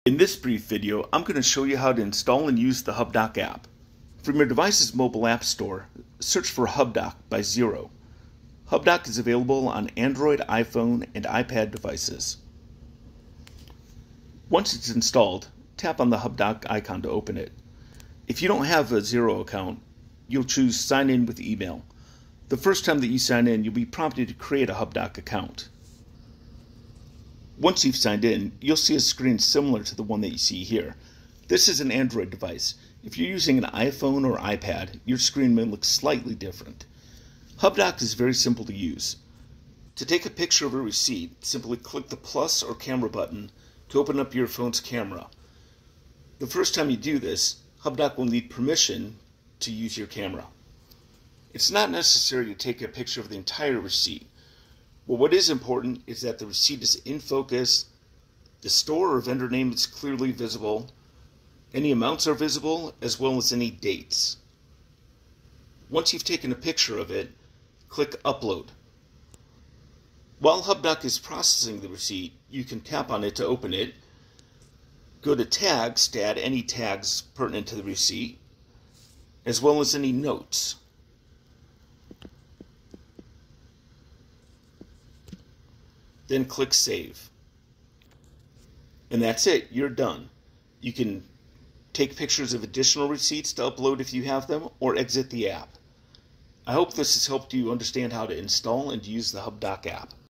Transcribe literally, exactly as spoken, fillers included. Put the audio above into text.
In this brief video, I'm going to show you how to install and use the Hubdoc app. From your device's mobile app store, search for Hubdoc by Zero. Hubdoc is available on Android, iPhone, and iPad devices. Once it's installed, tap on the Hubdoc icon to open it. If you don't have a Zero account, you'll choose Sign in with email. The first time that you sign in, you'll be prompted to create a Hubdoc account. Once you've signed in, you'll see a screen similar to the one that you see here. This is an Android device. If you're using an iPhone or iPad, your screen may look slightly different. Hubdoc is very simple to use. To take a picture of a receipt, simply click the plus or camera button to open up your phone's camera. The first time you do this, Hubdoc will need permission to use your camera. It's not necessary to take a picture of the entire receipt. Well, what is important is that the receipt is in focus, the store or vendor name is clearly visible, any amounts are visible, as well as any dates. Once you've taken a picture of it, click Upload. While Hubdoc is processing the receipt, you can tap on it to open it, go to Tags to add any tags pertinent to the receipt, as well as any notes. Then click Save. And that's it, you're done. You can take pictures of additional receipts to upload if you have them, or exit the app. I hope this has helped you understand how to install and use the Hubdoc app.